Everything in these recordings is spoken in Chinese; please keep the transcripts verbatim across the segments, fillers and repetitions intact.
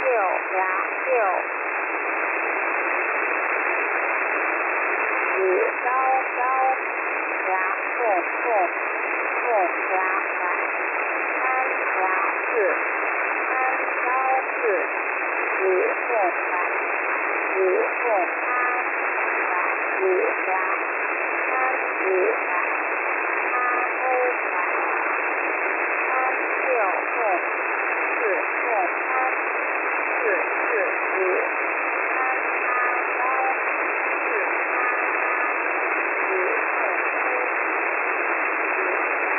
六两六，雨高高，两共共共两百，三两四，三高四，雨共百，雨共八，百雨两，三雨百，八欧百，三六共，四共三，四四雨，三八高，四八八，雨共黑，雨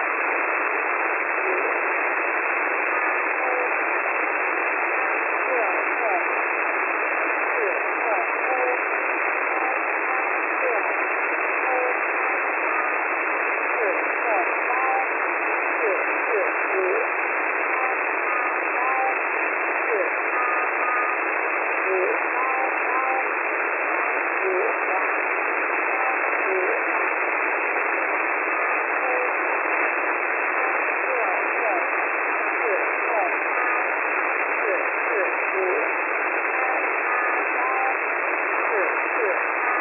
雨八欧百，六共，四共欧，三三六，欧三八，四共高，四四雨，三八高，四八八，雨高高，两雨两，三雨两，八欧百，三六共，四共八，四四雨，三八高，四四八。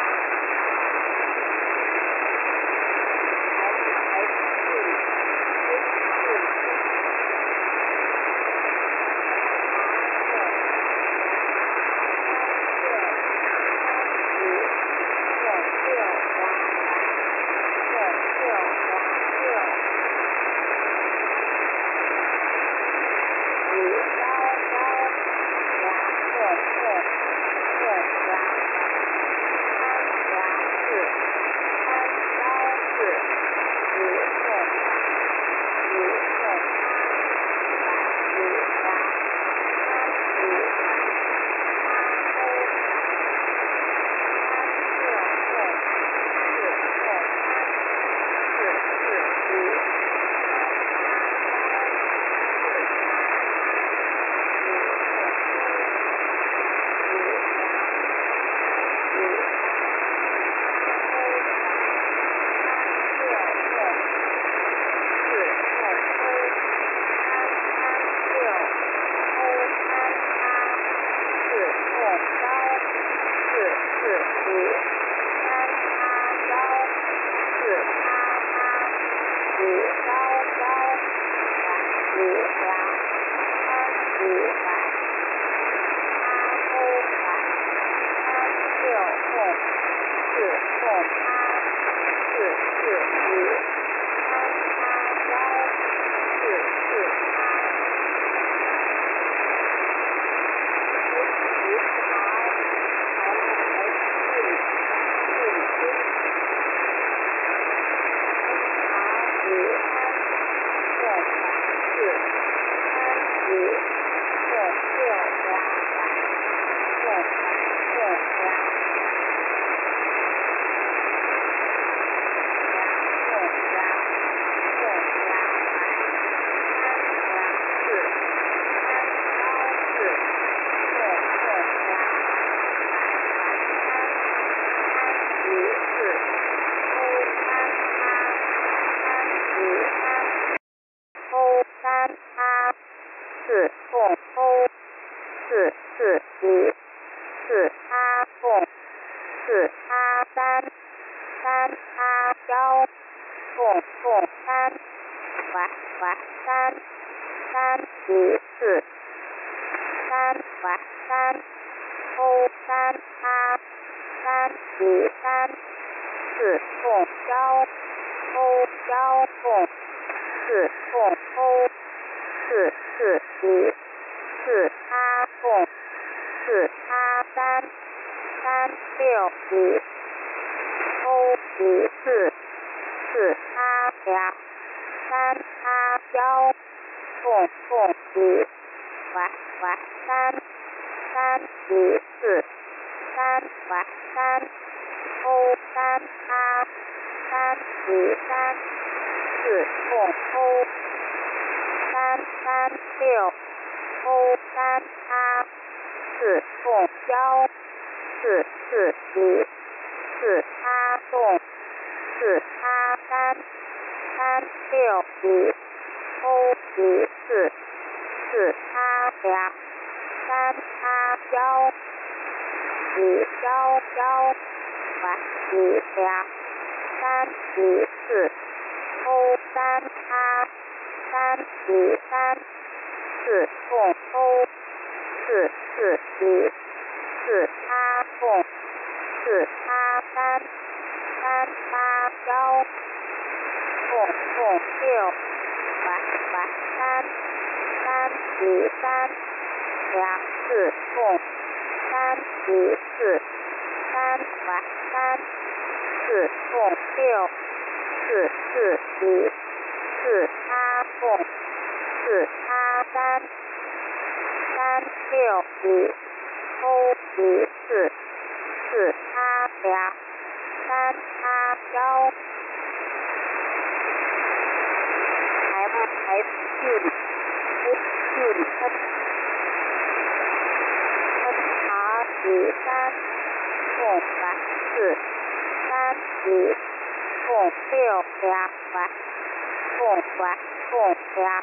还是这里，这这里。 三八幺，二幺幺，八二两，三二四，欧三八，三二三，四共欧，四四二，四八共，四八三，三八幺，共共六，八八三，三二三，两四共，三二四，三八三，四共六，四四二，四八共，四八三，三六二，欧二四，四八两，三八幺。M S 进 H 进 N N R 二三共八四，三二共六两八，共八共两，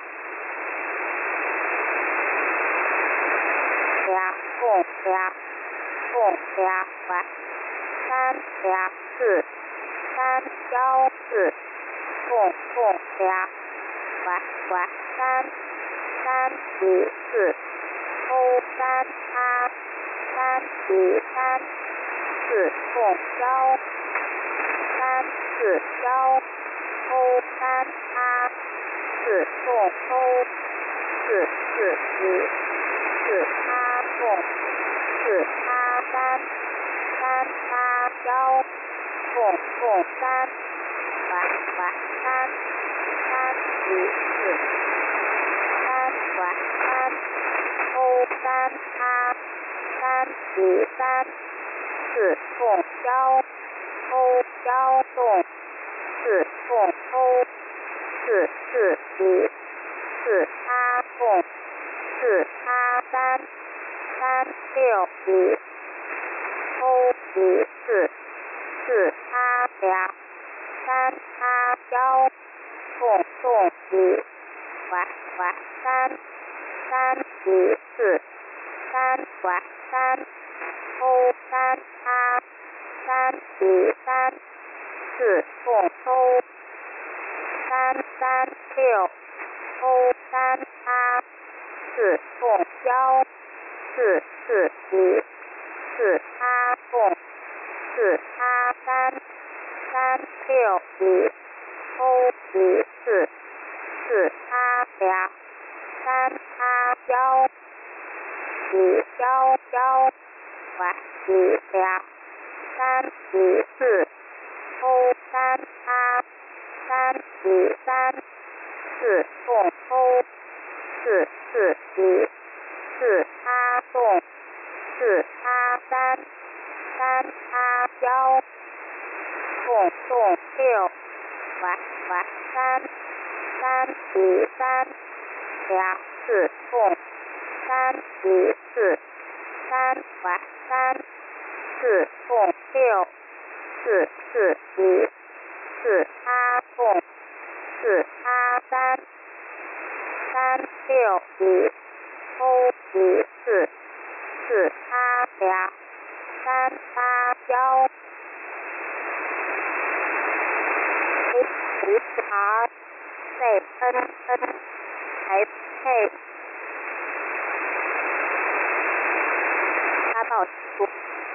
两共两，共两八，三两四，三幺四，共共两。八八三，三二四，欧三八，三二三，四共幺，三四幺，欧三八，四共欧，四四二，四八共，四八三，三八幺，共共三，八八三。三二四，三八三，欧三八，三二三，四共幺，欧幺共，四共欧，四四二，四八共，四八三，三六二，欧二四，四八两，三八幺。共共二，八八三，三二四，三八三，欧三八，三二三，四共欧，三三六，欧三八，四共幺，四四二，四八共，四八三，三六二。欧二四，四八两，三八幺，二幺幺，八二两，三二四，欧三八，三二三，四共欧，四四二，四八共，四八三，三八幺，共共六。八八三，三二三，两四共，三二四，三八三，四共六，四四二，四八共，四八三，三六二，欧二四，四八两，三八幺。H R C N N S K 发报出。